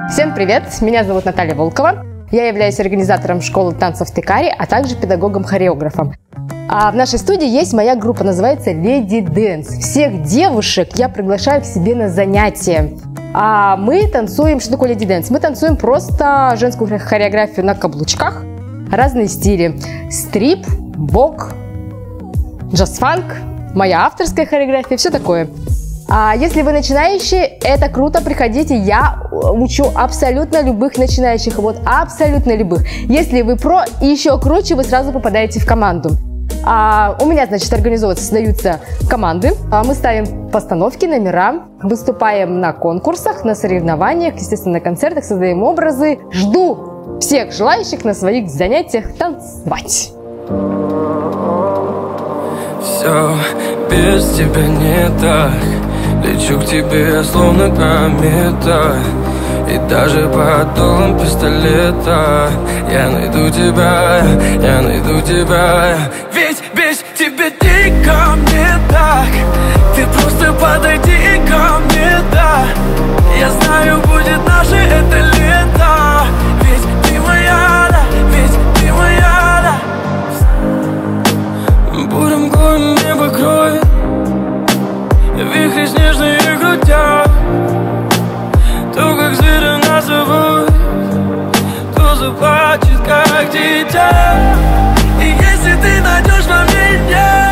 Всем привет! Меня зовут Наталья Волкова. Я являюсь организатором школы танцев Текари, а также педагогом-хореографом. А в нашей студии есть моя группа, называется Lady Dance. Всех девушек я приглашаю к себе на занятия. А мы танцуем, что такое Lady Dance? Мы танцуем просто женскую хореографию на каблучках, разные стили. Стрип, бок, джаз-фанк, моя авторская хореография, все такое. А если вы начинающие, это круто, приходите, я учу абсолютно любых начинающих, вот абсолютно любых. Если вы про и еще круче, вы сразу попадаете в команду. У меня, значит, создаются команды, мы ставим постановки, номера, выступаем на конкурсах, на соревнованиях, естественно, на концертах, создаем образы. Жду всех желающих на своих занятиях танцевать. Все без тебя не так. Лечу к тебе, словно комета. И даже под дулом пистолета я найду тебя, я найду тебя. Ведь без тебя дико мне так. Ты просто подойди ко мне, да. Я знаю, будет наше это лето. Ведь ты моя, да, ведь ты моя, да. Бурым горем небо кроет, вихри снежные крутят. То, как зверя назовут, то заплачет, как дитя. И если ты найдешь во мне